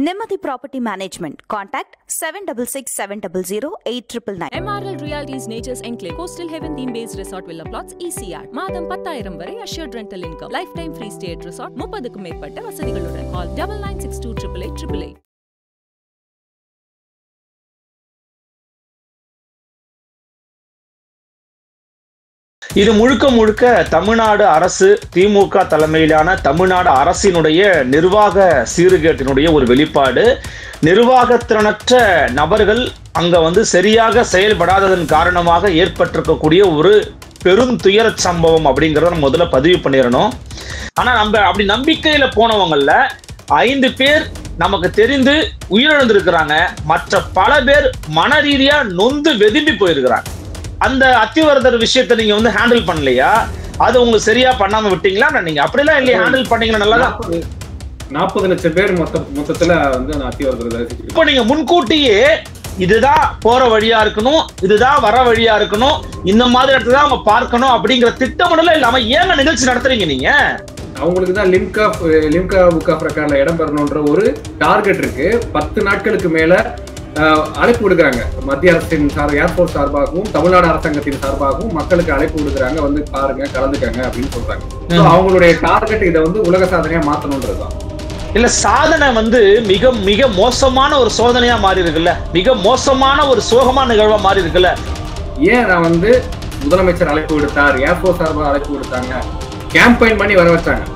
Nemathi Property Management. Contact 766700 MRL Realty's Nature's Enclave Coastal Heaven theme-based resort villa plots ECR. மாதம் 10,000 வரை assured rental income. Lifetime free stay at resort. 30க்கும் மேற்பட்ட வசதிகளுடன். Call 9962888888. இது முழுக்க முழுக்க தமிழ்நாடு அரசு திமுக தலைமையிலான தமிழ்நாடு அரசினுடைய நிர்வாக சீர்கேட்டினுடைய ஒரு வெளிப்பாடு. நிர்வாகத்திறனற்ற நபர்கள் அங்க சரியாக செயல்படாததன் காரணமாக ஏற்பட்டிருக்கக்கூடிய ஒரு பெரும் துயர சம்பவம் அப்படிங்கிறத நம்ம முதல்ல பதிவு பண்ணிடணும். ஆனா நம்ம அப்படி நம்பிக்கையில போனவங்கல்ல 5 பேர் நமக்கு தெரிந்து உயிரிழந்திருக்கிறாங்க. மற்ற பல பேர் மன ரீதியா நொந்து வெதும்பி போயிருக்கிறாங்க. அந்த அத்திவரதர் விஷயத்தை நீங்க ஹேண்டில் பண்ணலையா? அது உங்களுக்கு சரியா பண்ணாம விட்டீங்களா? நீங்க அப்படிலாம் இல்லையா ஹேண்டில் பண்ணீங்களா? நல்லா 40 லட்சம் பேர் மொத்தத்துல அத்திவரதர் இப்போ நீங்க முன்கூட்டியே இதுதான் போற வழியா இருக்கணும், இதுதான் வர வழியா இருக்கணும், இந்த மாதிரி இடத்துல தான் அவங்க பார்க்கணும் அப்படிங்கிற திட்டமிடல இல்லாம ஏங்க நிகழ்ச்சி நடத்துறீங்க நீங்க? அவங்களுக்கு தான் லிம்கா புக் ஆஃப் ரெக்கார்ட்ல இடம் பெறணும்ன்ற ஒரு டார்கெட் இருக்கு. 10 நாட்களுக்கு மேல அழைப்பு விடுக்கிறாங்க. மத்திய அரசின் ஏர்போர்ட் சார்பாகவும் தமிழ்நாடு அரசாங்கத்தின் சார்பாகவும் மக்களுக்கு அழைப்பு விடுக்கிறாங்க, பாருங்க கலந்துக்காங்க அப்படின்னு சொல்றாங்க. அவங்களுடைய டார்கெட் இதை உலக சாதனையா மாத்தணும்ன்றதுதான். இல்ல சாதனை மிக மிக மோசமான ஒரு சோதனையா மாறி இருக்குல்ல, மிக மோசமான ஒரு சோகமான நிகழ்வா மாறி இருக்குல்ல. ஏன் நான் முதலமைச்சர் அழைப்பு விடுத்தார், ஏர்போர்ட் சார்பாக அழைப்பு விடுத்தாங்க, கேம்பெயின் பண்ணி வர வச்சாங்க.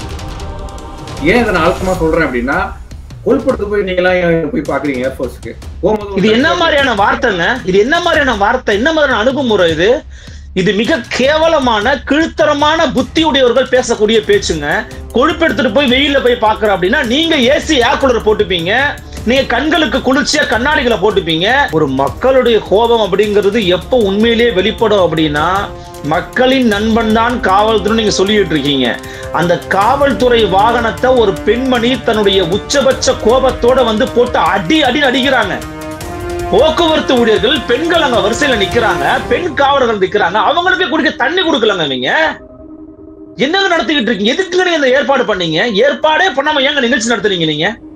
ஏன் இதை நான் அழுத்தமா சொல்றேன் அப்படின்னா, கொல்படுத்து போய் நீங்களா போய் பாக்குறீங்க ஏர்போர்ட்ஸ்க்கு போகும்போது இது என்ன மாதிரியான வார்த்தைங்க? இது என்ன மாதிரியான வார்த்தை, என்ன மாதிரியான அணுகுமுறை இது? இது மிக கேவலமான கீழ்த்தரமான புத்தியுடையவர்கள் பேசக்கூடிய பேச்சுங்க. கொழுப்பெடுத்துட்டு போய் வெயில போய் பாக்குற அப்படின்னா நீங்க ஏசி ஏர் கூலர் போட்டுப்பீங்க, நீங்க கண்களுக்கு குளிர்ச்சியா கண்ணாடிகளை போட்டுப்பீங்க. ஒரு மக்களுடைய கோபம் அப்படிங்கிறது எப்ப உண்மையிலேயே வெளிப்படும் அப்படின்னா, மக்களின் நண்பன் தான் காவல்துறை நீங்க சொல்லிட்டு இருக்கீங்க. அந்த காவல்துறை வாகனத்தை ஒரு பெண்மணி தன்னுடைய உச்சபட்ச கோபத்தோட போட்டு அடின்னு அடிக்கிறாங்க. போக்குவரத்து ஊழியர்கள் பெண்கள் அங்க வரிசையில நிக்கிறாங்க, பெண் காவலர்கள் நிக்கிறாங்க, அவங்களுக்கு குடிக்க தண்ணி கொடுக்கலங்க. நீங்க என்னங்க நடத்திக்கிட்டு இருக்கீங்க? எதுக்கு நீங்க இந்த ஏற்பாடு பண்ணீங்க? ஏற்பாடே பண்ணாம ஏங்க நிகழ்ச்சி நடத்துறீங்க?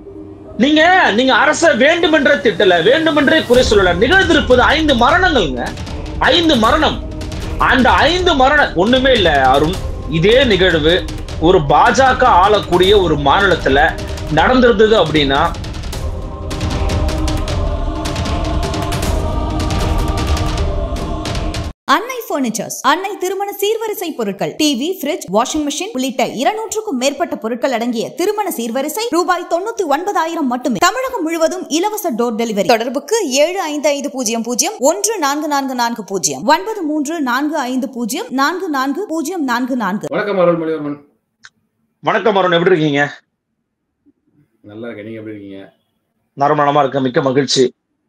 நீங்க அரச வேண்டுமென்ற திட்டல, வேண்டுமென்றே குறை சொல்லல. நிகழ்ந்திருப்பது 5 மரணங்கள்ங்க. 5 மரணம். அந்த 5 மரணம் ஒண்ணுமே இல்ல அருண். இதே நிகழ்வு ஒரு பாஜக ஆளக்கூடிய ஒரு மாநிலத்துல நடந்திருந்தது அப்படின்னா, அன்னை பர்னிச்சர்ஸ், அன்னை திருமண சீர்வரிசை பொருட்கள், டிவி, ஃபிரிட்ஜ், வாஷிங் மெஷின் உள்ளிட்ட 200க்கும் மேற்பட்ட பொருட்கள் அடங்கிய திருமண சீர்வரிசை ரூபாய் 99,000 மட்டுமே. தமிழகம் முழுவதும் இலவச டோர் டெலிவரி. தொடர்புக்கு 7550144440 9345044044. வணக்கம் அருள்மொழிவர்மன். வணக்கம் அருண், எப்படி இருக்கீங்க? நல்லா இருக்கேன், நீங்க எப்படி இருக்கீங்க? நலமா இருக்க, மிக்க மகிழ்ச்சி.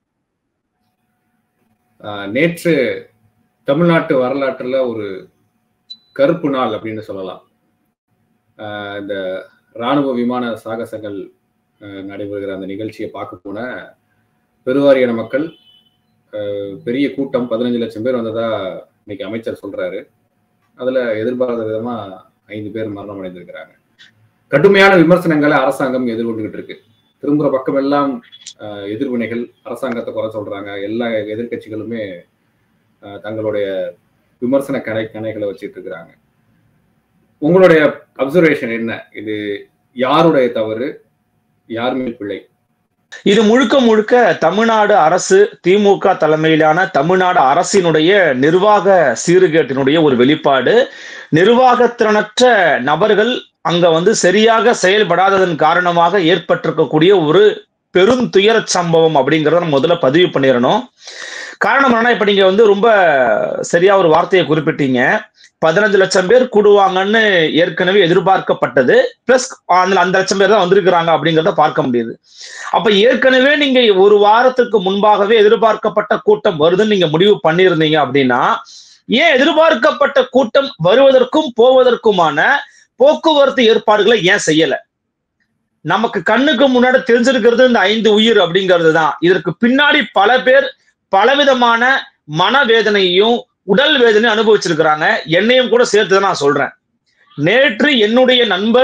நேற்று தமிழ்நாட்டு வரலாற்றுல ஒரு கருப்பு நாள் அப்படின்னு சொல்லலாம். இந்த இராணுவ விமான சாகசங்கள் நடைபெறுகிற அந்த நிகழ்ச்சியை பார்க்க போன பெருவாரியான மக்கள், பெரிய கூட்டம், 15 லட்சம் பேர் வந்ததா இன்னைக்கு அமைச்சர் சொல்றாரு. அதுல எதிர்பாராத விதமா 5 பேர் மரணம் அடைந்திருக்கிறாங்க. கடுமையான விமர்சனங்களை அரசாங்கம் எதிர்கொண்டுகிட்டு இருக்கு. திரும்புற பக்கம் எல்லாம் எதிர்வினைகள், அரசாங்கத்தை குறை சொல்றாங்க. எல்லா எதிர்கட்சிகளுமே தங்களுடைய விமர்சன கணைகளை வச்சிட்டு இருக்கிறாங்க. உங்களுடைய அப்சர்வேஷன் என்ன? இது யாருடைய தவறு, யார் மேல் பிழை? இது முழுக்க முழுக்க தமிழ்நாடு அரசு திமுக தலைமையிலான தமிழ்நாடு அரசினுடைய நிர்வாக சீர்கேட்டினுடைய ஒரு வெளிப்பாடு. நிர்வாகத்திறனற்ற நபர்கள் அங்க சரியாக செயல்படாததன் காரணமாக ஏற்பட்டிருக்கக்கூடிய ஒரு பெரும் துயர சம்பவம் அப்படிங்கிறத நம்ம முதல்ல பதிவு பண்ணிடணும். காரணம் என்னன்னா, இப்ப நீங்க ரொம்ப சரியா ஒரு வார்த்தையை குறிப்பிட்டீங்க. 15 லட்சம் பேர் கூடுவாங்கன்னு ஏற்கனவே எதிர்பார்க்கப்பட்டது. பிளஸ் அந்த லட்சம் பேர் தான் வந்திருக்கிறாங்க அப்படிங்கிறத பார்க்க முடியுது. அப்ப ஏற்கனவே நீங்க ஒரு வாரத்துக்கு முன்பாகவே எதிர்பார்க்கப்பட்ட கூட்டம் வருதுன்னு நீங்க முடிவு பண்ணியிருந்தீங்க அப்படின்னா, ஏன் எதிர்பார்க்கப்பட்ட கூட்டம் வருவதற்கும் போவதற்குமான போக்குவரத்து ஏற்பாடுகளை ஏன் செய்யல? நமக்கு கண்ணுக்கு முன்னாடி தெரிஞ்சிருக்கிறது இந்த 5 உயிர் அப்படிங்கிறது தான். இதற்கு பின்னாடி பல பேர் பலவிதமான மனவேதனையும் உடல் வேதனையும் அனுபவிச்சிருக்கிறாங்க. என்னையும் கூட சேர்த்துதான் நான் சொல்றேன். நேற்று என்னுடைய நண்பர்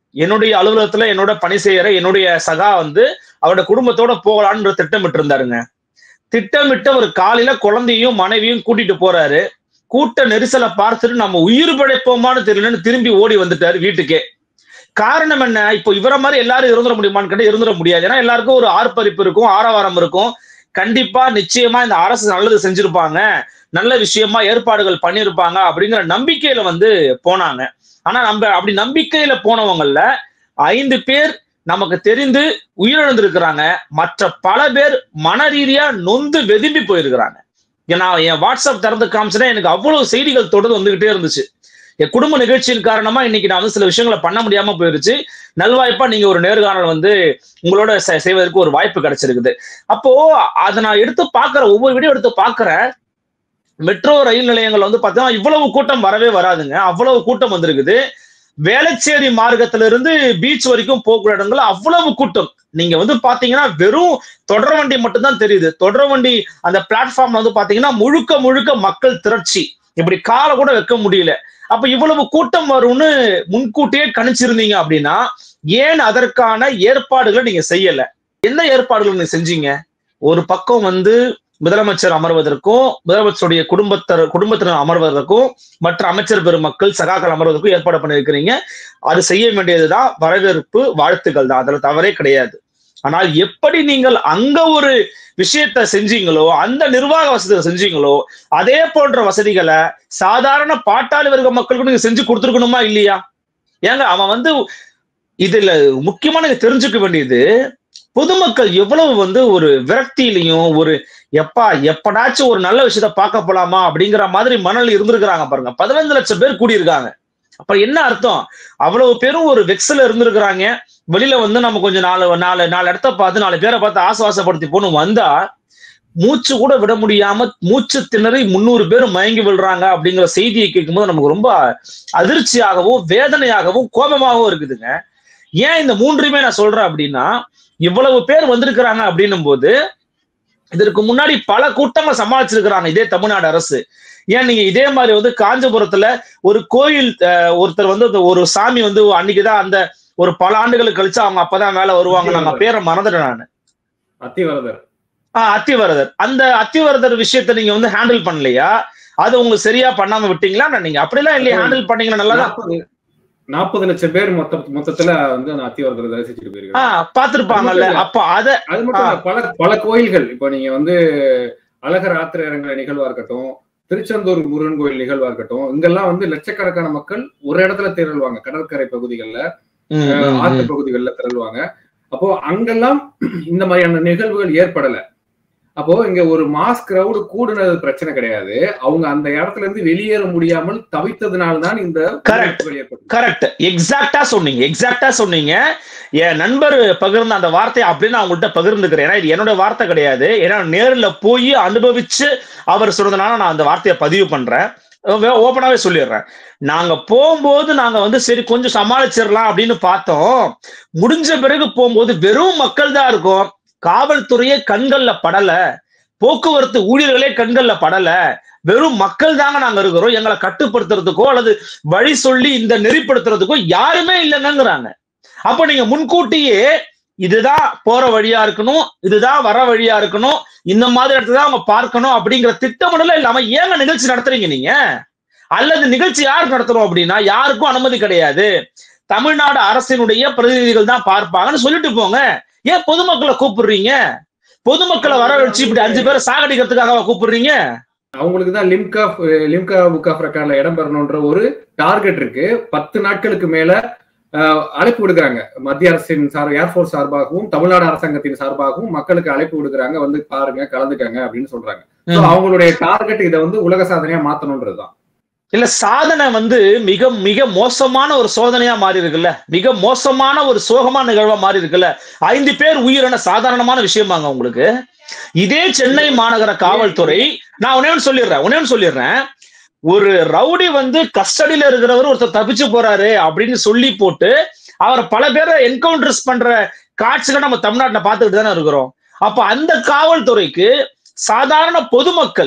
என்னுடைய அலுவலகத்துல என்னோட பணி செய்யற என்னுடைய சகா வந்து அவரோட குடும்பத்தோட போகலான்னு திட்டமிட்டு இருந்தாருங்க. திட்டமிட்டு ஒரு காலையில குழந்தையும் மனைவியும் கூட்டிட்டு போறாரு. கூட்ட நெரிசலை பார்த்துட்டு நம்ம உயிர் பிழைப்போமான்னு தெரியலன்னு திரும்பி ஓடி வந்துட்டாரு வீட்டுக்கே. காரணம் என்ன? இப்போ இவரை மாதிரி எல்லாரும் இருந்துட முடியுமான்னு கேட்டா இருந்துட முடியாது. ஏன்னா எல்லாருக்கும் ஒரு ஆர்ப்பரிப்பு இருக்கும், ஆரவாரம் இருக்கும். கண்டிப்பா நிச்சயமா இந்த அரசு நல்லது செஞ்சிருப்பாங்க, நல்ல விஷயமா ஏற்பாடுகள் பண்ணியிருப்பாங்க அப்படிங்கிற நம்பிக்கையில வந்து போனாங்க. ஆனா நம்ம அப்படி நம்பிக்கையில போனவங்கல்ல 5 பேர் நமக்கு தெரிந்து உயிரிழந்திருக்கிறாங்க. மற்ற பல பேர் மன ரீதியா நொந்து வெதும்பி போயிருக்கிறாங்க. ஏன்னா என் வாட்ஸ்அப் திறந்து காமிச்சுன்னா எனக்கு அவ்வளவு செய்திகள் தொடர்ந்து வந்துகிட்டே இருந்துச்சு. என் குடும்ப நிகழ்ச்சியின் காரணமா இன்னைக்கு நான் வந்து சில விஷயங்களை பண்ண முடியாம போயிருச்சு. நல்வாய்ப்பா நீங்க ஒரு நேர்காணல் வந்து உங்களோட செய்வதற்கு ஒரு வாய்ப்பு கிடைச்சிருக்குது. அப்போ அதை நான் எடுத்து பாக்குறேன், ஒவ்வொரு வீடியோ எடுத்து பாக்குறேன். மெட்ரோ ரயில் நிலையங்கள் வந்து பாத்தீங்கன்னா இவ்வளவு கூட்டம் வரவே வராதுங்க, அவ்வளவு கூட்டம் வந்திருக்குது. வேளச்சேரி மார்க்கத்திலிருந்து பீச் வரைக்கும் போகிற இடங்கள் அவ்வளவு கூட்டம். நீங்க வந்து பாத்தீங்கன்னா வெறும் தொடர் வண்டி மட்டும்தான் தெரியுது. தொடர் வண்டி அந்த பிளாட்ஃபார்ம்ல வந்து பாத்தீங்கன்னா முழுக்க முழுக்க மக்கள் திரட்சி, இப்படி காலை கூட வைக்க முடியல. அப்ப இவ்வளவு கூட்டம் வரும்னு முன்கூட்டியே கணிச்சிருந்தீங்க அப்படின்னா ஏன் அதற்கான ஏற்பாடுகளை நீங்க செய்யல? என்ன ஏற்பாடுகள் நீங்க செஞ்சீங்க? ஒரு பக்கம் வந்து முதலமைச்சர் அமர்வதற்கும் முதலமைச்சருடைய குடும்பத்தினர் அமர்வதற்கும் மற்ற அமைச்சர் பெருமக்கள் சகாக்கள் அமர்வதற்கும் ஏற்பாடு பண்ணியிருக்கிறீங்க. அது செய்ய வேண்டியதுதான், வரவேற்பு, வாழ்த்துக்கள் தான், அதுல தவறே கிடையாது. ஆனால் எப்படி நீங்கள் அங்க ஒரு விஷயத்த செஞ்சீங்களோ, அந்த நிர்வாக வசதிகளை செஞ்சீங்களோ, அதே போன்ற வசதிகளை சாதாரண பாட்டாளி வர்க்க மக்களுக்கு நீங்க செஞ்சு கொடுத்துருக்கணுமா இல்லையா? ஏங்க அவன் வந்து இதுல முக்கியமா நீங்க தெரிஞ்சுக்க வேண்டியது, பொதுமக்கள் எவ்வளவு வந்து ஒரு விரக்தியிலையும் ஒரு எப்படாச்சும் ஒரு நல்ல விஷயத்த பார்க்க போலாமா அப்படிங்கிற மாதிரி மனநிலை இருந்திருக்கிறாங்க பாருங்க. 15 லட்சம் பேர் கூடியிருக்காங்க. அப்ப என்ன அர்த்தம்? அவ்வளவு பேரும் ஒரு வெக்ஸ்ல இருந்திருக்கிறாங்க. வெளியில வந்து நம்ம கொஞ்சம் நாலு இடத்த பார்த்து 4 பேரை பார்த்து ஆசுவாசப்படுத்தி போன்னு வந்தா மூச்சு கூட விட முடியாம மூச்சு திணறி 300 பேர் மயங்கி விழுறாங்க அப்படிங்கிற செய்தியை கேட்கும்போது நமக்கு ரொம்ப அதிர்ச்சியாகவும் வேதனையாகவும் கோபமாகவும் இருக்குதுங்க. ஏன் இந்த 3மே நான் சொல்றேன் அப்படின்னா, இவ்வளவு பேர் வந்திருக்கிறாங்க அப்படின்னும் போது இதற்கு முன்னாடி பல கூட்டங்களை சமாளிச்சிருக்கிறாங்க இதே தமிழ்நாடு அரசு. ஏன் நீங்க இதே மாதிரி வந்து காஞ்சிபுரத்துல ஒரு கோயில் ஒருத்தர் வந்து ஒரு சாமி வந்து அன்னைக்குதான் அந்த ஒரு பல ஆண்டுகளுக்கு கழிச்சு அவங்க அப்பதான் மேல வருவாங்க, நாங்க பேரை மறந்துட்டேன் நானு. அத்திவரதர். அந்த அத்திவரதர் விஷயத்த நீங்க வந்து ஹேண்டில் பண்ணலையா? அது உங்களுக்கு சரியா பண்ணாம விட்டீங்களா? நீங்க அப்படிலாம் இல்லையா ஹேண்டில் பண்ணீங்கன்னா நல்லாதான். 40 லட்சம் பேர் மொத்தத்துல வந்து அத்திவரதர் தரிசிச்சுட்டு போயிருக்காங்க, பாத்துருப்பாங்கல்ல. அப்ப அது மட்டும் பல கோயில்கள், இப்ப நீங்க வந்து அழகர் ஆத்திர இறங்குற நிகழ்வா இருக்கட்டும், திருச்செந்தூர் முருகன் கோயில் நிகழ்வா இருக்கட்டும், இங்கெல்லாம் வந்து லட்சக்கணக்கான மக்கள் ஒரு இடத்துல திரளுவாங்க. கடற்கரை பகுதிகள்ல, ஆற்று பகுதிகள்ல திரளுவாங்க. அப்போ அங்கெல்லாம் இந்த மாதிரியான நிகழ்வுகள் ஏற்படல. அப்போ இங்க ஒரு மாஸ் கிரவுடு கூடுனது பிரச்சனை கிடையாது, அவங்க அந்த இடத்துல இருந்து வெளியேற முடியாமல் தவித்ததுனால்தான் இந்த கரெக்ட். எக்ஸாக்டா சொன்னீங்க. என் நண்பர் பகிர்ந்த அந்த வார்த்தையை அப்படின்னு அவங்கள்ட்ட பகிர்ந்துக்கிறேன். ஏன்னா இது என்னோட வார்த்தை கிடையாது. ஏன்னா நேரில் போய் அனுபவிச்சு அவர் சொல்றதுனால நான் அந்த வார்த்தையை பதிவு பண்றேன். ஓப்பனாவே சொல்லிடுறேன். நாங்க போகும்போது நாங்க வந்து சரி கொஞ்சம் சமாளிச்சிடலாம் அப்படின்னு பார்த்தோம். முடிஞ்ச பிறகு போகும்போது வெறும் மக்கள் தான் இருக்கும். காவல்துறையே கண்கள்ல படல, போக்குவரத்து ஊழியர்களே கண்கள்ல படல, வெறும் மக்கள் தாங்க நாங்க இருக்கிறோம். எங்களை கட்டுப்படுத்துறதுக்கோ அல்லது வழி சொல்லி இந்த நெறிப்படுத்துறதுக்கோ யாருமே இல்லைங்கிறாங்க. அப்ப நீங்க முன்கூட்டியே இதுதான் போற வழியா இருக்கணும், இதுதான் வர வழியா இருக்கணும், இந்த மாதிரி இடத்துல அவங்க பார்க்கணும் அப்படிங்கிற திட்டமிடல இல்லாம ஏங்க நிகழ்ச்சி நடத்துறீங்க நீங்க? அல்லது நிகழ்ச்சி யாருக்கு நடத்துறோம் அப்படின்னா யாருக்கும் அனுமதி கிடையாது, தமிழ்நாடு அரசினுடைய பிரதிநிதிகள் தான் பார்ப்பாங்கன்னு சொல்லிட்டு போங்க. ஏன் பொதுமக்களை கூப்பிடுறீங்க? பொதுமக்களை வர வச்சு இப்படி 5 பேரை சாகடிக்கிறதுக்காக கூப்பிடுறீங்க? அவங்களுக்கு தான் லிம்கா புக் ஆஃப் ரெக்கார்ட்ல இடம் பெறணும்ன்ற ஒரு டார்கெட் இருக்கு. 10 நாட்களுக்கு மேல அழைப்பு விடுக்கிறாங்க. மத்திய அரசின் ஏர்போர்ஸ் சார்பாகவும் தமிழ்நாடு அரசாங்கத்தின் சார்பாகவும் மக்களுக்கு அழைப்பு விடுக்கிறாங்க, வந்து பாருங்க, கலந்துக்கங்க அப்படின்னு சொல்றாங்க. அவங்களுடைய டார்கெட் இதை வந்து உலக சாதனையா மாத்தணும்ன்றதுதான். இல்ல, சாதனை வந்து மிக மிக மோசமான ஒரு சோதனையா மாறி இருக்குல்ல, மிக மோசமான ஒரு சோகமான நிகழ்வா மாறி இருக்குல்ல. 5 பேர் உயிரான சாதாரணமான விஷயமாங்க உங்களுக்கு? இதே சென்னை மாநகர காவல்துறை, நான் ஒன்னே சொல்லிடுறேன், ஒரு ரவுடி வந்து கஸ்டடியில இருக்கிறவர் ஒருத்தர் தப்பிச்சு போறாரு அப்படின்னு சொல்லி போட்டு அவரை பல பேரை என்கவுண்டர்ஸ் பண்ற காட்சிகள் நம்ம தமிழ்நாட்டில் பார்த்துக்கிட்டு தானே இருக்கிறோம். அப்ப அந்த காவல்துறைக்கு சாதாரண பொதுமக்கள்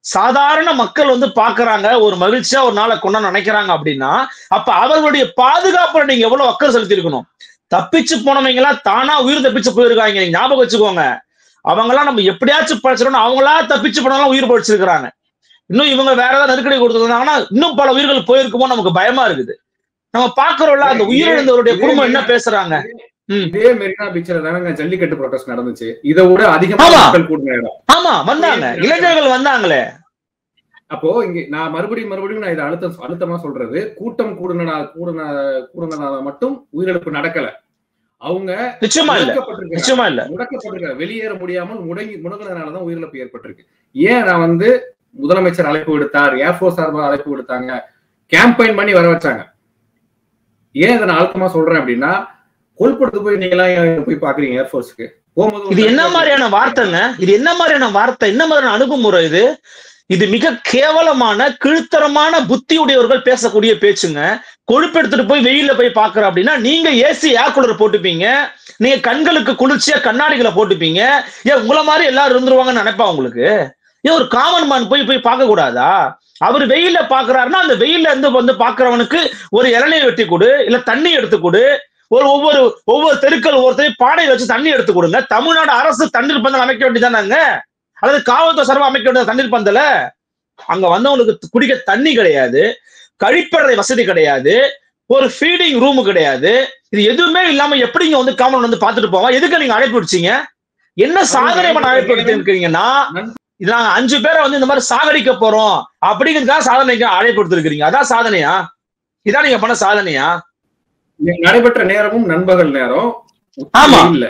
சாதாரண மக்கள் வந்து பாக்குறாங்க, ஒரு மகிழ்ச்சியா ஒரு நாளை கொண்டா நினைக்கிறாங்க அப்படின்னா, அப்ப அவர்களுடைய பாதுகாப்புல நீங்க எவ்வளவு அக்கறை செலுத்தி இருக்கணும். தப்பிச்சு போனவங்க எல்லாம் தானா உயிர் தப்பிச்சு போயிருக்காங்க. நீங்க ஞாபகம் வச்சுக்கோங்க. அவங்க எல்லாம் நம்ம எப்படியாச்சும் பழிச்சிடணும், அவங்களா தப்பிச்சு போனாலும் உயிர் பழிச்சிருக்கிறாங்க. இன்னும் இவங்க வேற ஏதாவது நெருக்கடி கொடுத்துருந்தாங்கன்னா இன்னும் பல உயிர்கள் போயிருக்குமோ நமக்கு பயமா இருக்குது. நம்ம பாக்குறோம்ல அந்த உயிரிழந்தவருடைய குடும்பம் என்ன பேசுறாங்க. இதே மெரினா பீச்ல தானங்க ஜல்லிக்கட்டு ப்ரொடெஸ்ட் நடந்துச்சு. இதை விட அதிகமா மக்கள் கூடின இடம். ஆமா வந்தாங்க, இளைஞர்கள் வந்தாங்களே. அப்போ இங்க நான் மறுபடியும் நான் இதை அழுத்தமா சொல்றது, கூட்டம் கூடுனதால மட்டும் உயிரிழப்பு நடக்கல. அவங்க நிச்சயமா இல்ல முடக்கப்பட்டிருக்க, வெளியேற முடியாமல் முடங்கினதுனாலதான் உயிரிழப்பு ஏற்பட்டிருக்கு. ஏன் நான் வந்து முதலமைச்சர் அழைப்பு விடுத்தார், ஏர்போர்ஸ் சார்பாக அழைப்பு விடுத்தாங்க, கேம்பெயின் பண்ணி வர வச்சாங்க. ஏன் இதை நான் அழுத்தமா சொல்றேன் அப்படின்னா, கொல்படுத்து போய் நீங்களா போய் பாக்குறீங்க ஏர்போர்ஸ்க்கு போகும்போது இது என்ன மாதிரியான வார்த்தைங்க? இது என்ன மாதிரியான வார்த்தை? என்ன மாதிரியான அணுகுமுறை இது? இது மிக கேவலமான கீழ்த்தரமான புத்தியுடையவர்கள் பேசக்கூடிய பேச்சுங்க. கொழுப்பெடுத்துட்டு போய் வெயில போய் பாக்குற அப்படின்னா நீங்க ஏசி ஏர் கூலர் போட்டுப்பீங்க, நீங்க கண்களுக்கு குளிர்ச்சியா கண்ணாடிகளை போட்டுப்பீங்க. ஏன் உங்களை மாதிரி எல்லாரும் இருந்துருவாங்கன்னு நினைப்பா உங்களுக்கு? ஏன் ஒரு காமன் மேன் போய் பார்க்க கூடாதா? அவர் வெயில பாக்குறாருன்னா அந்த வெயில இருந்து வந்து பாக்குறவனுக்கு ஒரு இளநீர் வெட்டி கொடு, இல்ல தண்ணி எடுத்து கொடு. ஒவ்வொரு தெருக்கள் ஒவ்வொருத்தரையும் பாடையை வச்சு தண்ணி எடுத்து கொடுங்க. தமிழ்நாடு அரசு தண்ணீர் பந்தல் அமைக்க வேண்டியதானாங்க, அல்லது காவல்துறை சார்பாக அமைக்க வேண்டிய தண்ணீர் பந்தல. அங்க வந்தவங்களுக்கு குடிக்க தண்ணி கிடையாது, கழிப்பறை வசதி கிடையாது, ஒரு ஃபீடிங் ரூம் கிடையாது. இது எதுவுமே இல்லாம எப்படி இங்க வந்து காமன் வந்து பாத்துட்டு போவோம்? எதுக்கு நீங்க அழைப்பு விடுச்சீங்க? என்ன சாதனை பண்ண அழைப்பு எடுத்துருக்கீங்கன்னா, இது நாங்க 5 பேரை வந்து இந்த மாதிரி சாகடிக்க போறோம் அப்படிங்கிறதுக்காக சாதனைக்கு அழைப்பு எடுத்திருக்கிறீங்க. அதான் சாதனையா? இதான் நீங்க பண்ண சாதனையா? நடைபெற்ற நேரமும் நண்பகல் நேரம் இல்ல.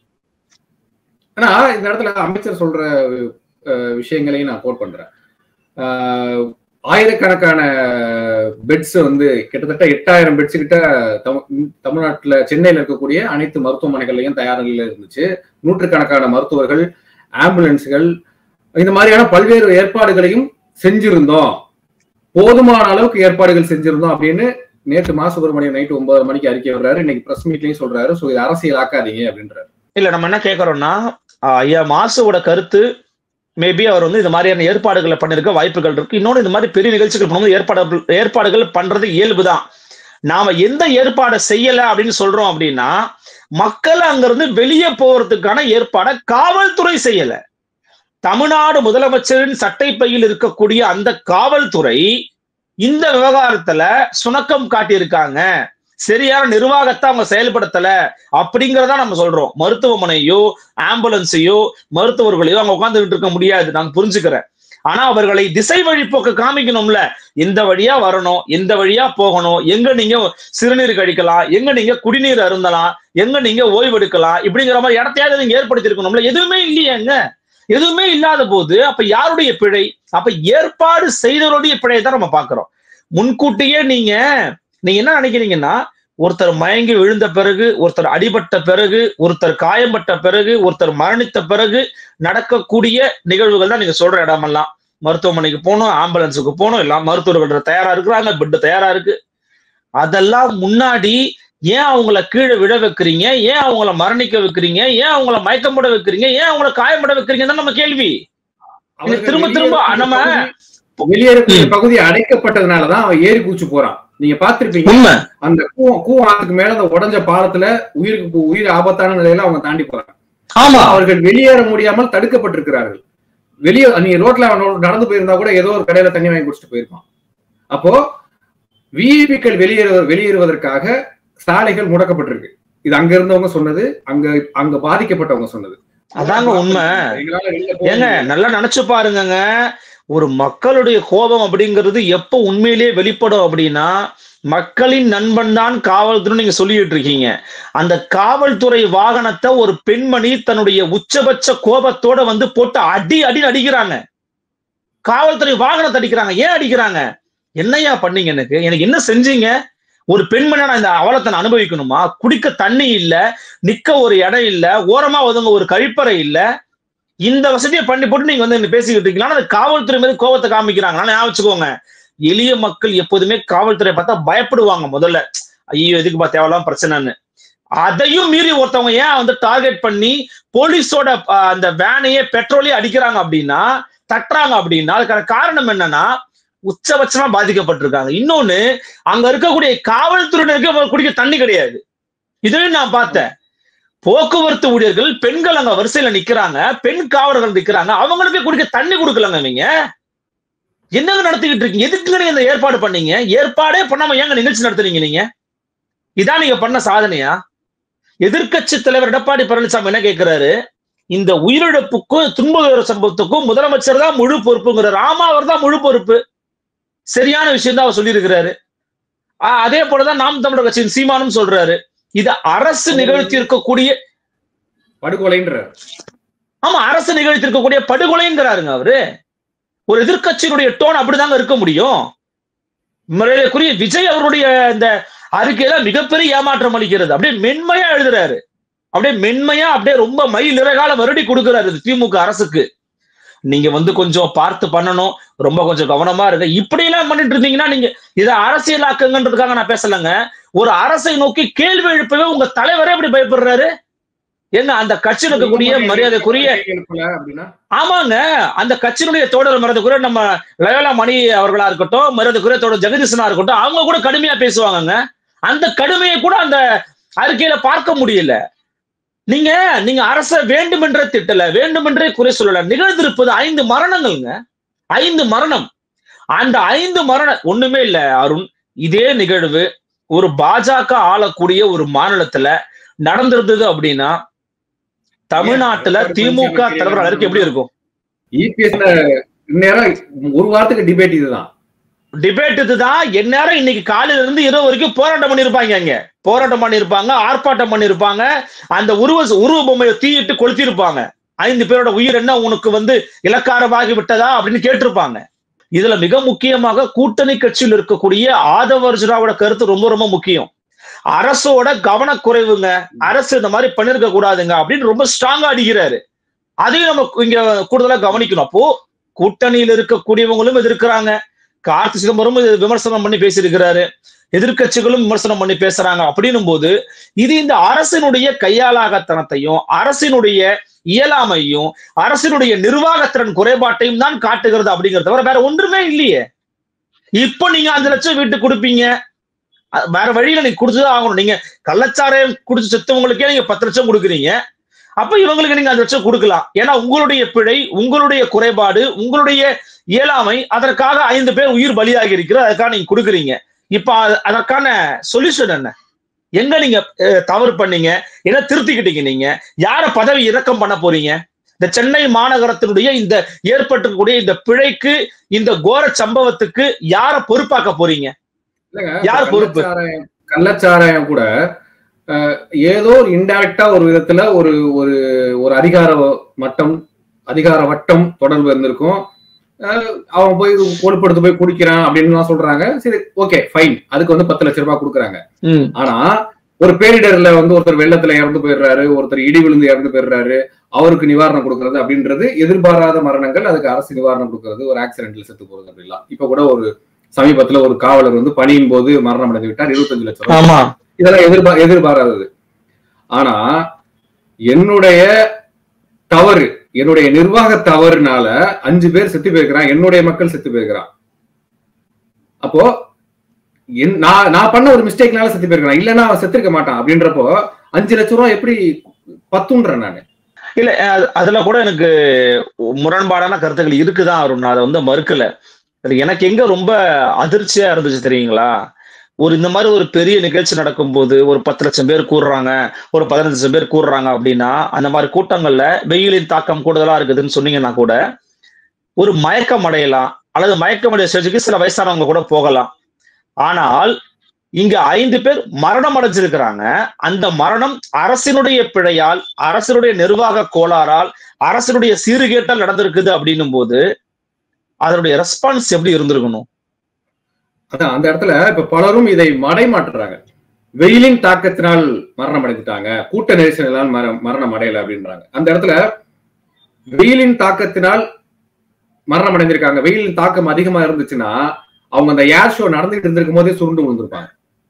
ஆனா இந்த இடத்துல அமைச்சர் சொல்ற விஷயங்களையும் நான் கோட் பண்றேன். ஆயிரக்கணக்கான பெட்ஸ் வந்து கிட்டத்தட்ட 8000 பெட்ஸ் கிட்ட தமிழ்நாட்டுல சென்னையில இருக்கக்கூடிய அனைத்து மருத்துவமனைகள்லயும் தயார் நிலையில இருந்துச்சு. நூற்றுக்கணக்கான மருத்துவர்கள், ஆம்புலன்ஸ்கள், இந்த மாதிரியான பல்வேறு ஏற்பாடுகளையும் செஞ்சிருந்தோம். போதுமான அளவுக்கு ஏற்பாடுகள் செஞ்சிருந்தோம் அப்படின்னு நேற்று மா சுப்பிரமணியன் நைட்டு 9 மணிக்கு அறிக்கை விடுறாரு. இன்னைக்கு பிரஸ் மீட்லயும் சொல்றாரு. சோ இது அரசியல் ஆக்காதீங்க அப்படின்றாரு. இல்ல நம்ம என்ன கேட்கறோம்னா, ஐயா மாசுவோட கருத்து மேபி அவர் வந்து இந்த மாதிரியான ஏற்பாடுகளை பண்ணிருக்க வாய்ப்புகள் இருக்கு. இன்னொன்னு இந்த மாதிரி பெரிய நிகழ்ச்சிகள் பண்ணும்போது ஏற்பாடுகள் பண்றது இயல்புதான். நாம எந்த ஏற்பாடை செய்யல அப்படின்னு சொல்றோம் அப்படின்னா, மக்கள் அங்கிருந்து வெளியே போறதுக்கான ஏற்பாடை காவல்துறை செய்யல. தமிழ்நாடு முதலமைச்சரின் சட்டை பையில் இருக்கக்கூடிய அந்த காவல்துறை இந்த விவகாரத்துல சுணக்கம் காட்டியிருக்காங்க, சரியான நிர்வாகத்தை அவங்க செயல்படுத்தல அப்படிங்கிறதா நம்ம சொல்றோம். மருத்துவமனையோ ஆம்புலன்ஸையோ மருத்துவர்களையோ அவங்க உட்கார்ந்துகிட்டு இருக்க முடியாது, நான் புரிஞ்சுக்கிறேன். ஆனா அவர்களை திசை வழிபோக்க காமிக்கணும்ல. எந்த வழியா வரணும், எந்த வழியா போகணும், எங்க நீங்க சிறுநீர் கழிக்கலாம், எங்க நீங்க குடிநீர் அருந்தலாம், எங்க நீங்க ஓய்வெடுக்கலாம், இப்படிங்கிற மாதிரி இடத்தையாவது நீங்க ஏற்படுத்தி இருக்கணும்ல. எதுவுமே இல்லையாங்க. எதுவுமே இல்லாத போது அப்ப யாருடைய பிழை? அப்ப ஏற்பாடு செய்தவருடைய பிழையை தான் நம்ம பாக்குறோம். முன்கூட்டியே நீங்க என்ன நினைக்கிறீங்கன்னா, ஒருத்தர் மயங்கி விழுந்த பிறகு, ஒருத்தர் அடிபட்ட பிறகு, ஒருத்தர் காயம்பட்ட பிறகு, ஒருத்தர் மரணித்த பிறகு நடக்கக்கூடிய நிகழ்வுகள் தான் நீங்க சொல்ற இடமெல்லாம். மருத்துவமனைக்கு போகணும், ஆம்புலன்ஸுக்கு போகணும், எல்லாம் மருத்துவர்கள் தயாரா இருக்கிறாங்க, பெட் தயாரா இருக்கு. அதெல்லாம் முன்னாடி ஏன் அவங்கள கீழே விழ வைக்கிறீங்க? ஏன் அவங்கள மரணிக்க வைக்கிறீங்க? ஏன் அவங்கள மயக்கம்பட வைக்கிறீங்க? ஏன் அவங்கள காயம்பட வைக்கிறீங்கன்னு நம்ம கேள்வி. திரும்ப நம்ம வெளியேறக்கூடிய பகுதி அடைக்கப்பட்டதுனாலதான் அவன் ஏறி கூச்சு போறான். நீங்க பாத்திருப்பீங்க, அந்த கூவாத்துக்கு மேல அந்த உடஞ்ச பாலத்துல உயிர் ஆபத்தான நிலையில அவங்க தாண்டி போறாங்க. ஆமா, அவர்கள் வெளியேற முடியாமல் தடுக்கப்பட்டிருக்கிறார்கள். வெளியே நீங்க ரோட்ல அவனோட நடந்து போயிருந்தா கூட ஏதோ ஒரு கடையில தண்ணி வாங்கி குடிச்சிட்டு போயிருப்பான். அப்போ விஐபிக்கள் வெளியேறுவதற்காக சாலைகள் முடக்கப்பட்டிருக்கு. இது அங்க இருந்தவங்க சொன்னது, அங்க பாதிக்கப்பட்டவங்க சொன்னது. அதாங்க உண்மை. ஏங்க நல்லா நினைச்சு பாருங்க, ஒரு மக்களுடைய கோபம் அப்படிங்கிறது எப்ப உண்மையிலேயே வெளிப்படும் அப்படின்னா, மக்களின் நண்பன் தான் காவல்துறை நீங்க சொல்லிட்டு இருக்கீங்க. அந்த காவல்துறை வாகனத்தை ஒரு பெண்மணி தன்னுடைய உச்சபட்ச கோபத்தோட வந்து போட்டு அடின்னு அடிக்கிறாங்க. காவல்துறை வாகனத்தை அடிக்கிறாங்க. ஏன் அடிக்கிறாங்க? என்னையா பண்ணீங்க? எனக்கு என்ன செஞ்சீங்க? ஒரு பெண்மணியான இந்த அவலத்தை அனுபவிக்கணுமா? குடிக்க தண்ணி இல்ல, நிக்க ஒரு இடம் இல்ல, ஓரமா ஒதுங்க ஒரு கழிப்பறை இல்ல. இந்த வசதியை பண்ணி போட்டு நீங்க வந்து பேசிக்கிட்டு இருக்கீங்களா? அது காவல்துறை மீது கோபத்தை காமிக்கிறாங்க. ஞாபகம் வச்சுக்கோங்க, எளிய மக்கள் எப்போதுமே காவல்துறை பார்த்தா பயப்படுவாங்க. முதல்ல ஐயோ எதுக்கு தேவையில்லாம பிரச்சனைன்னு. அதையும் மீறி ஒருத்தவங்க ஏன் வந்து டார்கெட் பண்ணி போலீஸோட அந்த வேனையே பெட்ரோலையே அடிக்கிறாங்க அப்படின்னா, தட்டுறாங்க அப்படின்னா அதுக்கான காரணம் என்னன்னா உச்சபட்சமா பாதிக்கப்பட்டிருக்காங்க. இன்னொன்னு, அங்க இருக்கக்கூடிய காவல்துறையினருக்கு குடிக்க தண்ணி கிடையாது. இதையும் நான் பார்த்தேன். போக்குவரத்து ஊழியர்கள் பெண்கள் அங்க வரிசையில நிக்கிறாங்க, பெண் காவலர்கள் நிக்கிறாங்க, அவங்களுக்கு குடிக்க தண்ணி கொடுக்கலங்க. நீங்க என்னங்க நடத்திக்கிட்டு இருக்கீங்க? எதுக்கு நீங்க இந்த ஏற்பாடு பண்ணீங்க? ஏற்பாடே பண்ணாம ஏங்க நிகழ்ச்சி நடத்துறீங்க? நீங்க இதான் நீங்க பண்ண சாதனையா? எதிர்க்கட்சி தலைவர் எடப்பாடி பழனிசாமி என்ன கேட்கிறாரு, இந்த உயிரிழப்புக்கும் துன்ப சம்பவத்துக்கும் முதலமைச்சர் தான் முழு பொறுப்புங்கிறார். ஆமா, அவர் தான் முழு பொறுப்பு. சரியான விஷயம் தான் அவர் சொல்லியிருக்கிறாரு. அதே போலதான் நாம் தமிழர் கட்சியின் சீமானும் சொல்றாரு, இது அரசு நிகழ்த்தி இருக்கக்கூடிய படுகொலைன்ற. ஆமா, அரசு நிகழ்த்தி இருக்கக்கூடிய படுகொலைங்கிறாருங்க அவரு. ஒரு எதிர்கட்சியினுடைய டோன் அப்படிதாங்க இருக்க முடியும். மரியாதைக்குரிய விஜய் அவருடைய இந்த அறிக்கையில மிகப்பெரிய ஏமாற்றம் அளிக்கிறது. அப்படியே மென்மையா எழுதுறாரு, அப்படியே மென்மையா, அப்படியே ரொம்ப மயில் நிறைகால வருடி கொடுக்கிறாரு திமுக அரசுக்கு. நீங்க கொஞ்சம் பார்த்து பண்ணணும், ரொம்ப கொஞ்சம் கவனமா இருங்க. இப்படி எல்லாம் பண்ணிட்டு இருந்தீங்கன்னா நீங்க இதை அரசியலாக்குங்கன்றதுக்காக நான் பேசலங்க. ஒரு அரசை நோக்கி கேள்வி எழுப்பவே உங்க தலைவரே இப்படி பயப்படுறாரு. ஏங்க அந்த கட்சியில் இருக்கக்கூடிய மரியாதைக்குரிய, ஆமாங்க, அந்த கட்சியினுடைய தோழர் மரியாதைக்குரிய நம்ம லயோலா மணி அவர்களா இருக்கட்டும், மரியாதைக்குரிய தோழர் ஜெகதீசனா இருக்கட்டும், அவங்க கூட கடுமையா பேசுவாங்க. அந்த கடுமையை கூட அந்த அறிக்கையில பார்க்க முடியல. நீங்க அரச வேண்டுமென்றே திட்டல, வேண்டுமென்றே குறை சொல்லல. நிகழ்ந்திருப்பது 5 மரணங்கள்ங்க. 5 மரணம். அந்த 5 மரணம் ஒண்ணுமே இல்ல அருண். இதே நிகழ்வு ஒரு பாஜக ஆளக்கூடிய ஒரு மாநிலத்துல நடந்திருந்தது அப்படின்னா தமிழ்நாட்டுல திமுக தலைவர் அறிக்கை எப்படி இருக்கும்? ஒரு வாரத்துக்கு டிபேட் இதுதான். டிபேட் இதுதான். எந்நேரம் இன்னைக்கு காலையில இருந்து இரவு வரைக்கும் போராட்டம் பண்ணிருப்பாங்க. அங்க போராட்டம் பண்ணிருப்பாங்க, ஆர்ப்பாட்டம் பண்ணிருப்பாங்க, அந்த உருவ பொம்மையை தீயிட்டு கொளுத்திருப்பாங்க. 5 பேரோட உயிர் என்ன உனக்கு இலக்காரமாகி விட்டதா அப்படின்னு கேட்டிருப்பாங்க. இதுல மிக முக்கியமாக கூட்டணி கட்சியில் இருக்கக்கூடிய ஆதவ அர்ஜுனாவோட கருத்து ரொம்ப ரொம்ப முக்கியம். அரசோட கவனக்குறைவுங்க, அரசு இந்த மாதிரி பண்ணிருக்க கூடாதுங்க அப்படின்னு ரொம்ப ஸ்ட்ராங்கா அடிக்கிறாரு. அதையும் நம்ம இங்க கூடுதலா கவனிக்கணும். அப்போ கூட்டணியில் இருக்கக்கூடியவங்களும் எதிர்க்கிறாங்க, கார்த்தி சிதம்பரம் விமர்சனம் பண்ணி பேசியிருக்கிறாரு, எதிர்கட்சிகளும் விமர்சனம் பண்ணி பேசுறாங்க. அப்படின்னும் போது இது இந்த அரசினுடைய கையாளாகத்தனத்தையும் அரசினுடைய இயலாமையும் அரசினுடைய நிர்வாகத்திறன் குறைபாட்டையும் தான் காட்டுகிறது அப்படிங்கிறத தவிர வேற ஒன்றுமே இல்லையே. இப்போ நீங்க 5 லட்சம் வீட்டுக்கு கொடுப்பீங்க, வேற வழியில நீங்க கொடுத்துதான் ஆகணும். நீங்க கள்ளச்சாராயம் குடிச்சு செத்தவங்களுக்கே நீங்க 10 லட்சம் கொடுக்குறீங்க, அப்ப இவங்களுக்கு நீங்க 5 லட்சம் கொடுக்கலாம். ஏன்னா உங்களுடைய பிழை, உங்களுடைய குறைபாடு, உங்களுடைய இயலாமை, அதற்காக 5 பேர் உயிர் பலியாகி இருக்கிற, அதுக்காக நீங்க கொடுக்குறீங்க. இப்ப அதற்கான சொல்யூஷன் என்ன? எங்க நீங்க தவறு பண்ணீங்க, என்ன திருத்திக்கிட்டீங்க? நீங்க யார பதவி இறக்கம் பண்ண போறீங்க? இந்த சென்னை மாநகரத்தினுடைய இந்த ஏற்பட்டிருக்கக்கூடிய இந்த பிழைக்கு, இந்த கோர சம்பவத்துக்கு யார பொறுப்பாக்க போறீங்க? யார் பொறுப்பு? கள்ளச்சாராயம் கூட ஏதோ இன்டைரக்டா ஒரு விதத்துல ஒரு ஒரு அதிகார வட்டம் தொடர்பு இருந்திருக்கும். அவன் போய் கொழுப்படுத்து போய் குடிக்கிறான் அப்படின்னு சொல்றாங்க. சரி, ஓகே, ஃபைன், அதுக்கு 10 லட்சம் ரூபாய் கொடுக்குறாங்க. ஆனா ஒரு பேரிடர்ல ஒருத்தர் வெள்ளத்துல இறந்து போயிடுறாரு, ஒருத்தர் இடி விழுந்து இறந்து போயிடுறாரு, அவருக்கு நிவாரணம் கொடுக்கறது அப்படின்றது எதிர்பாராத மரணங்கள். அதுக்கு அரசு நிவாரணம் கொடுக்கறது, ஒரு ஆக்சிடென்ட்ல செத்து போறது அப்படிலாம். இப்ப கூட ஒரு சமீபத்துல ஒரு காவலர் பணியின் போது மரணம் அடைந்து விட்டார், 25 லட்சம் ரூபாய். இதெல்லாம் எதிர்பாராதது. ஆனா என்னுடைய தவறு, என்னுடைய நிர்வாக தவறுனால 5 பேர் செத்து போயிருக்கிறான், என்னுடைய மக்கள் செத்து போயிருக்கிறான். அப்போ நான் பண்ண ஒரு மிஸ்டேக்னால செத்து போயிருக்கிறான், இல்லைன்னா அவன் செத்துருக்க மாட்டான். அப்படின்றப்போ 5 லட்சம் ரூபாய் எப்படி பத்துன்றேன் நானு. இல்ல, அதுல கூட எனக்கு முரண்பாடான கருத்துக்கள் இருக்குதான் அருண், அதை மறுக்கல. எனக்கு எங்க ரொம்ப அதிர்ச்சியா இருந்துச்சு தெரியுங்களா, இந்த மாதிரி ஒரு பெரிய நிகழ்ச்சி நடக்கும் போது ஒரு 10 லட்சம் பேர் கூடுறாங்க, ஒரு 15 லட்சம் பேர் கூடுறாங்க அப்படின்னா, அந்த மாதிரி கூட்டங்கள்ல வெயிலின் தாக்கம் கூடுதலா இருக்குதுன்னு சொன்னீங்கன்னா கூட ஒரு மயக்கம் அடையலாம், அல்லது மயக்கம் அடைய ஸ்டேஜுக்கு சில வயசானவங்க கூட போகலாம். ஆனால் இங்க 5 பேர் மரணம் அடைஞ்சிருக்கிறாங்க. அந்த மரணம் அரசினுடைய பிழையால், அரசினுடைய நிர்வாக கோளாறால், அரசினுடைய சீர்கேட்டால் நடந்திருக்குது அப்படின்னும் போது அதனுடைய ரெஸ்பான்ஸ் எப்படி இருந்திருக்கணும்? அதான் அந்த இடத்துல இப்ப பலரும் இதை மடைமாற்றுறாங்க. வெயிலின் தாக்கத்தினால் மரணம் அடைந்துட்டாங்க, கூட்ட நெரிசலால் மரணம் அடையல அப்படின்றாங்க. அந்த இடத்துல வெயிலின் தாக்கத்தினால் மரணம் அடைந்திருக்காங்க. வெயிலின் தாக்கம் அதிகமா இருந்துச்சுன்னா அவங்க அந்த ஏர் ஷோ நடந்துட்டு இருந்திருக்கும் போதே சுருண்டு விழுந்திருப்பாங்க.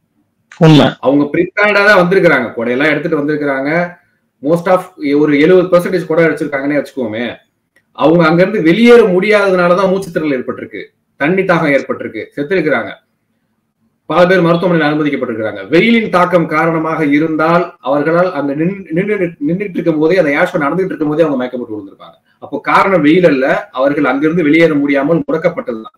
அவங்க ப்ரிப்பேர்டா தான் வந்திருக்கிறாங்க, கொடையெல்லாம் எடுத்துட்டு வந்திருக்கிறாங்க. மோஸ்ட் ஆஃப் ஒரு 70% கொடை அடிச்சிருக்காங்கன்னே வச்சுக்கோமே. அவங்க அங்கிருந்து வெளியேற முடியாததுனாலதான் மூச்சுத்திறல் ஏற்பட்டிருக்கு, தண்ணி தாகம் ஏற்பட்டிருக்கு, செத்து இருக்கிறாங்க. பல பேர் மருத்துவமனையில் அனுமதிக்கப்பட்டிருக்கிறாங்க. வெயிலின் தாக்கம் காரணமாக இருந்தால் அவர்களால் அங்க நின்றுட்டு இருக்கும் போதே, அந்த ஏர் ஷோ நடந்துட்டு இருக்கும் போதே அவங்க மயக்கப்பட்டு விழுந்திருப்பாங்க. அப்போ காரணம் வெயில் அல்ல, அவர்கள் அங்கிருந்து வெளியேற முடியாமல் முடக்கப்பட்டதுதான்.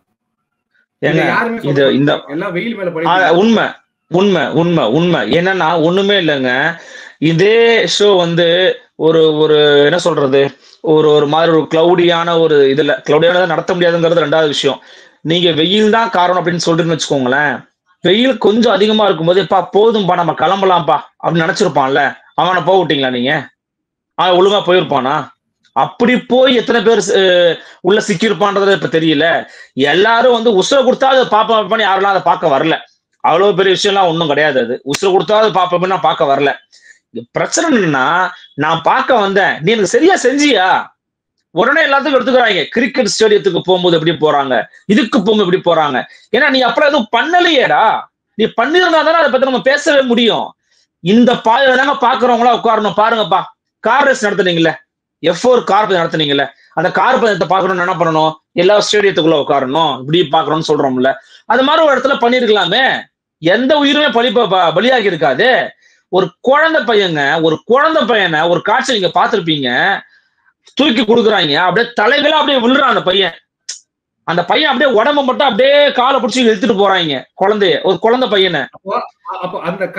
எல்லாம் வெயில் மேல படி. உண்மை உண்மை உண்மை உண்மை. என்னன்னா ஒண்ணுமே இல்லைங்க, இதே ஷோ வந்து ஒரு ஒரு என்ன சொல்றது, ஒரு மாதிரி ஒரு கிளவுடியான ஒரு இதுல கிளவுடியான நடத்த முடியாதுங்கிறது ரெண்டாவது விஷயம். நீங்க வெயில் தான் காரணம் அப்படின்னு சொல்றீங்கன்னு வச்சுக்கோங்களேன், வெயில் கொஞ்சம் அதிகமா இருக்கும்போது போதும்பா நம்ம கிளம்பலாம்ப்பா அப்படின்னு நினைச்சிருப்பான்ல, அவனை போக விட்டீங்களா நீங்க? அவன் ஒழுங்கா போயிருப்பானா? அப்படி போய் எத்தனை பேர் உள்ள சிக்கியிருப்பான்றது இப்ப தெரியல. எல்லாரும் வந்து உசுர கொடுத்தா அதை பாப்பான்னு யாரெல்லாம் அதை பார்க்க வரல. அவ்வளவு பெரிய விஷயம்லாம் ஒன்றும் கிடையாது. அது உசுர கொடுத்தா அதை பாப்பேன்னு நான் பார்க்க வரல. பிரச்சனை என்னன்னா, நான் பார்க்க வந்தேன், நீ எனக்கு சரியா செஞ்சியா? உடனே எல்லாத்துக்கும் எடுத்துக்கிறாங்க. கிரிக்கெட் ஸ்டேடியத்துக்கு போகும்போது எப்படி போறாங்க, இதுக்கு போகும்போது எப்படி போறாங்க. ஏன்னா நீ அப்படி எதுவும் பண்ணலையேடா. நீ பண்ணிருந்தா தானே அதை பத்தி நம்ம பேசவே முடியும். இந்த பாதையில தாங்க பாக்குறவங்களா உட்காரணும். பாருங்கப்பா, கார் ரேஸ் நடத்துனீங்கல்ல, F4 கார் பந்தயம் நடத்துனீங்கல்ல, அந்த கார் பந்தயத்தை பார்க்கணும்னு என்ன பண்ணணும், எல்லா ஸ்டேடியத்துக்குள்ள உட்காரணும், இப்படி பாக்குறோம்னு சொல்றோம்ல. அது மாதிரி ஒரு இடத்துல பண்ணிருக்கலாமே. எந்த உயிருமே பலியாகி இருக்காது. ஒரு குழந்தை பையனை ஒரு காட்சி நீங்க பார்த்திருப்பீங்க, தூக்கி கொடுக்குறாங்க, அப்படியே தலைகளா அப்படியே விழுறான் அந்த பையன் அப்படியே உடம்ப மட்டும் அப்படியே காலை பிடிச்சி இழுத்துட்டு போறாங்க ஒரு குழந்தை பையனை. அப்போ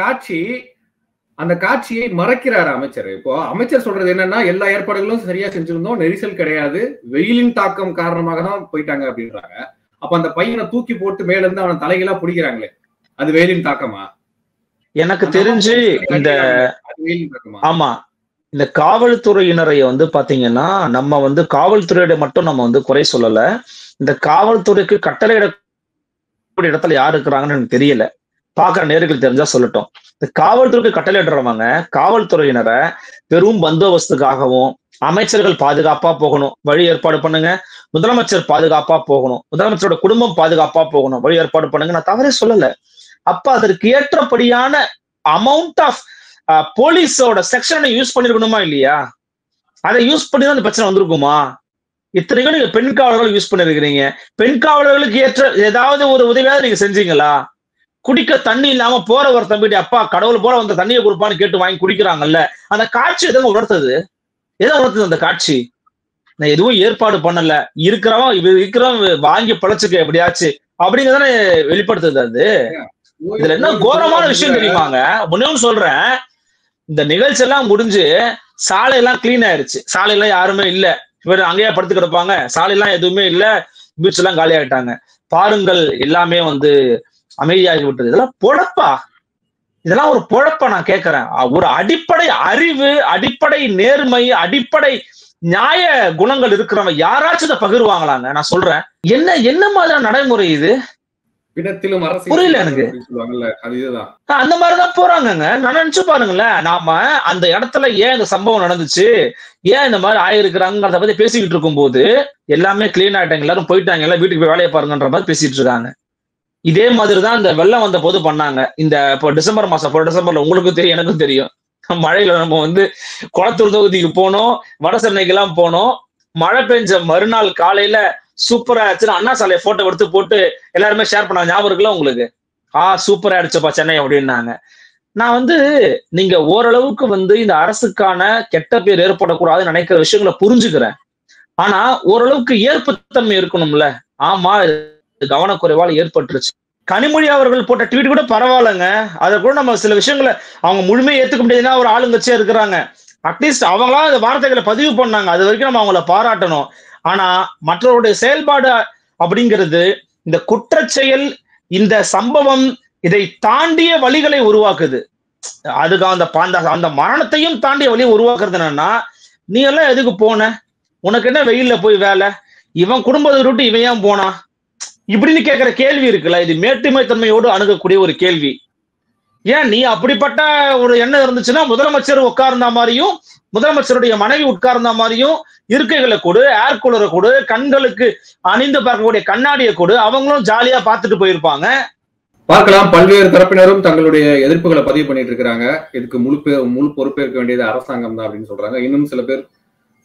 அந்த காட்சியை மறைக்கிறாரு அமைச்சர். இப்போ அமைச்சர் சொல்றது என்னன்னா, எல்லா ஏற்பாடுகளும் சரியா செஞ்சிருந்தோம், நெரிசல் கிடையாது, வெயிலின் தாக்கம் காரணமாக தான் போயிட்டாங்க அப்படின்றாங்க. அப்ப அந்த பையனை தூக்கி போட்டு மேல இருந்து அவனை தலைகளா பிடிக்கிறாங்களே, அது வெயிலின் தாக்கமா? எனக்கு தெரிஞ்சு இந்த ஆமா, இந்த காவல்துறையினரை வந்து பாத்தீங்கன்னா, நம்ம வந்து காவல்துறையிட மட்டும் நம்ம வந்து குறை சொல்லல. இந்த காவல்துறைக்கு கட்டளையிடக்கூடிய இடத்துல யார் இருக்கிறாங்கன்னு எனக்கு தெரியல, பாக்குற நேர்கள் தெரிஞ்சா சொல்லட்டும். இந்த காவல்துறைக்கு கட்டளையிடுறவங்க காவல்துறையினரை பெரும் பந்தோபஸ்துக்காகவும், அமைச்சர்கள் பாதுகாப்பா போகணும், வழி ஏற்பாடு பண்ணுங்க, முதலமைச்சர் பாதுகாப்பா போகணும், முதலமைச்சரோட குடும்பம் பாதுகாப்பா போகணும், வழி ஏற்பாடு பண்ணுங்க, நான் தவறே சொல்லல. அப்ப அதற்கு ஏற்றபடியான அமௌண்ட் ஆஃப் போலீஸோட செக்ஷனை யூஸ் பண்ணிருக்கணுமா இல்லையா? அதை யூஸ் பண்ணி தான் அந்த பிரச்சனை வந்திருக்குமா? இத்தனைக்கும் நீங்க பெண் காவலர்கள் யூஸ் பண்ணிருக்கிறீங்க. பெண் காவலர்களுக்கு ஏற்ற ஏதாவது ஒரு உதவியாவது நீங்க செஞ்சீங்களா? குடிக்க தண்ணி இல்லாம போற ஒரு தம்பிட்டு அப்பா கடவுள் போல வந்த தண்ணியை கொடுப்பான்னு கேட்டு வாங்கி குடிக்கிறாங்கல்ல, அந்த காட்சி எதுவும் உணர்த்தது? அந்த காட்சி? நான் எதுவும் ஏற்பாடு பண்ணல, இருக்கிறவன் வாங்கி பழச்சுக்க எப்படியாச்சு அப்படிங்கிறதானே வெளிப்படுத்துது. அது இதுல என்ன கோரமான விஷயம் தெரியுமாங்க? முன்னே சொல்றேன், இந்த நிகழ்ச்சி எல்லாம் முடிஞ்சு சாலையெல்லாம் கிளீன் ஆயிருச்சு, சாலையெல்லாம் யாருமே இல்ல, இவர் அங்கேயே படுத்து கிடப்பாங்க, சாலையெல்லாம் எதுவுமே இல்ல, பீச் எல்லாம் காலி ஆயிட்டாங்க, பாருங்கள் எல்லாமே வந்து அமைதியாகி விட்டது. இதெல்லாம் பொழப்பா? இதெல்லாம் ஒரு பொழப்பா? நான் கேட்கிறேன். ஒரு அடிப்படை அறிவு, அடிப்படை நேர்மை, அடிப்படை நியாய குணங்கள் இருக்கிறவங்க யாராச்சும் இதை பகிர்வாங்களாங்க? நான் சொல்றேன், என்ன மாதிரியான நடைமுறை இது? புரியல எனக்கு. அந்த மாதிரிதான் போறாங்கங்க. நான் நினைச்சு பாருங்களேன், நாம அந்த இடத்துல ஏன் இந்த சம்பவம் நடந்துச்சு, ஏன் இந்த மாதிரி ஆயிருக்கிறாங்கிறத பத்தி பேசிக்கிட்டு இருக்கும் போது எல்லாமே கிளீன் ஆயிட்டாங்க, எல்லாரும் போயிட்டாங்க, எல்லாம் வீட்டுக்கு போய் வேலையை பாருங்கன்ற மாதிரி பேசிட்டு இருக்காங்க. இதே மாதிரிதான் இந்த வெள்ளம் வந்த போது பண்ணாங்க. இந்த இப்போ டிசம்பர் மாசம், டிசம்பர்ல உங்களுக்கும் தெரியும் எனக்கும் தெரியும், மழையில நம்ம வந்து குளத்தூர் தொகுதிக்கு போனோம், வட சென்னைக்கெல்லாம் போனோம். மழை பெஞ்ச மறுநாள் காலையில சூப்பரா ஆச்சுன்னு அண்ணா சாலையை போட்டோ எடுத்து போட்டு எல்லாருமே ஷேர் பண்ணாங்க. ஞாபகம் இருக்குல்ல உங்களுக்கு? சூப்பரா ஆயிடுச்சப்பா சென்னை அப்படின்னாங்க. நான் வந்து நீங்க ஓரளவுக்கு வந்து இந்த அரசுக்கான கெட்ட பேர் ஏற்படக்கூடாதுன்னு நினைக்கிற விஷயங்களை புரிஞ்சுக்கிறேன். ஆனா ஓரளவுக்கு ஏற்புத்தன்மை இருக்கணும்ல. ஆமா, கவனக்குறைவால் ஏற்பட்டுருச்சு. கனிமொழி அவர்கள் போட்ட ட்வீட் கூட பரவாயில்லைங்க, அதை கூட நம்ம சில விஷயங்களை அவங்க முழுமையை ஏத்துக்க முடியாதுன்னா ஒரு ஆளுங்கட்சியா இருக்கிறாங்க, அட்லீஸ்ட் அவங்களா அந்த வார்த்தைகளை பதிவு பண்ணாங்க, அது வரைக்கும் நம்ம அவங்கள பாராட்டணும். ஆனா மற்றவருடைய செயல்பாடு அப்படிங்கிறது, இந்த குற்றச்செயல், இந்த சம்பவம் இதை தாண்டிய வழிகளை உருவாக்குது. அதுக்கு அந்த மரணத்தையும் தாண்டிய வழியை உருவாக்குறது என்னன்னா, நீ எல்லாம் எதுக்கு போன, உனக்கு என்ன வெயில்ல போய் வேலை, இவன் குடும்பத்தை விட்டு இவன் ஏன் போனா இப்படின்னு கேட்கிற கேள்வி இருக்குல்ல, இது மேட்டுமை தன்மையோடு அணுகக்கூடிய ஒரு கேள்வி. ஏன் நீ அப்படிப்பட்ட ஒரு எண்ணம் இருந்துச்சுன்னா முதலமைச்சர் உட்கார்ந்த மாதிரியும், முதலமைச்சருடைய மனைவி உட்கார்ந்த மாதிரியும் இருக்கைகளை கொடு, ஏர் கூலரை கொடு, கண்களுக்கு அணிந்து பார்க்கக்கூடிய கண்ணாடியை கொடு, அவங்களும் ஜாலியா பார்த்துட்டு போயிருப்பாங்க. பார்க்கலாம். பல்வேறு தரப்பினரும் தங்களுடைய எதிர்ப்புகளை பதிவு பண்ணிட்டு இருக்கிறாங்க. இதுக்கு முழு பொறுப்பேற்க வேண்டியது அரசாங்கம் தான் அப்படின்னு சொல்றாங்க. இன்னும் சில பேர்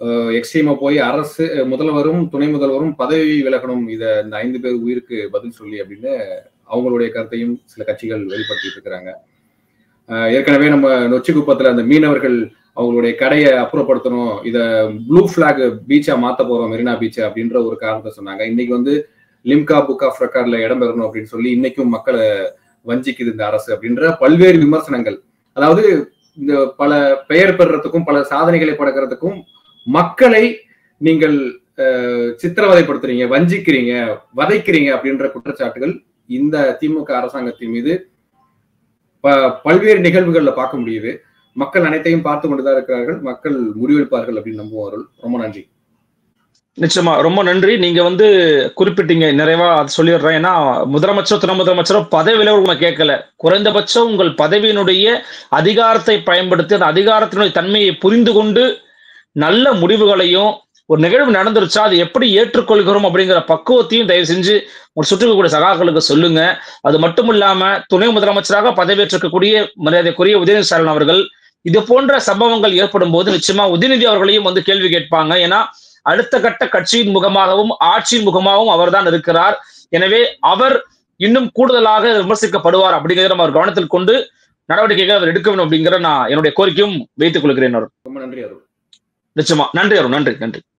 எக்ஸ்ட்ரீமா போய் அரசு முதல்வரும் துணை முதல்வரும் பதவி விலகணும், இந்த 5 பேர் உயிருக்கு பதில் சொல்லி அப்படின்னு அவங்களுடைய கருத்தையும் சில கட்சிகள் வெளிப்படுத்திட்டு இருக்கிறாங்க. ஏற்கனவே நம்ம நொச்சிக்குப்பத்துல அந்த மீனவர்கள் அவங்களுடைய கடையை அப்புறப்படுத்தணும், இத ப்ளூ பிளாக் பீச்சா மாத்த போறோம் மெரினா பீச்சை அப்படின்ற ஒரு காரணத்தை சொன்னாங்க. இன்னைக்கு வந்து லிம்கா புக் ஆஃப் ரெக்கார்ட்ல இடம்பெறணும் அப்படின்னு சொல்லி இன்னைக்கும் மக்களை வஞ்சிக்குது இந்த அரசு அப்படின்ற பல்வேறு விமர்சனங்கள். அதாவது இந்த பல பெயர் பெறுறதுக்கும் பல சாதனைகளை படைக்கிறதுக்கும் மக்களை நீங்கள் சித்திரவதைப்படுத்துறீங்க, வஞ்சிக்கிறீங்க, வதைக்கிறீங்க அப்படின்ற குற்றச்சாட்டுகள் இந்த திமுக அரசாங்கத்தின் மீது பல்வேறு நிகழ்வுகள்ல பார்க்க முடியுது. மக்கள் அனைத்தையும் பார்த்து கொண்டுதான் இருக்கிறார்கள், மக்கள் முடிவெடுப்பார்கள் அப்படின்னு நம்புவார்கள். ரொம்ப நன்றி. நிச்சயமா ரொம்ப நன்றி. நீங்க வந்து குறிப்பிட்டீங்க, நிறைவா சொல்லிடுறேன். ஏன்னா முதலமைச்சர் துணை முதலமைச்சரும் பதவியில உங்களை கேட்கல, குறைந்தபட்சம் உங்கள் பதவியினுடைய அதிகாரத்தை பயன்படுத்தி அந்த அதிகாரத்தினுடைய தன்மையை புரிந்து கொண்டு நல்ல முடிவுகளையும் ஒரு நிகழ்வு நடந்துருச்சா அது எப்படி ஏற்றுக்கொள்கிறோம் அப்படிங்கிற பக்குவத்தையும் தயவு செஞ்சு ஒரு சுற்றுக்கக்கூடிய சகாக்களுக்கு சொல்லுங்க. அது மட்டும் இல்லாம துணை முதலமைச்சராக பதவியேற்றிருக்கக்கூடிய மரியாதைக்குரிய உதயநிதி ஸ்டாலின் அவர்கள் இது போன்ற சம்பவங்கள் ஏற்படும் போது நிச்சயமா உதயநிதி அவர்களையும் வந்து கேள்வி கேட்பாங்க. ஏன்னா அடுத்த கட்ட கட்சியின் முகமாகவும் ஆட்சியின் முகமாகவும் அவர் தான் இருக்கிறார். எனவே அவர் இன்னும் கூடுதலாக விமர்சிக்கப்படுவார் அப்படிங்கிறத நம்ம கவனத்தில் கொண்டு நடவடிக்கைகள் அவர் எடுக்க வேண்டும் அப்படிங்கிற நான் என்னுடைய கோரிக்கையும் வைத்துக் கொள்கிறேன். ரொம்ப நன்றி அருள். நிச்சயமா நன்றி அருள். நன்றி.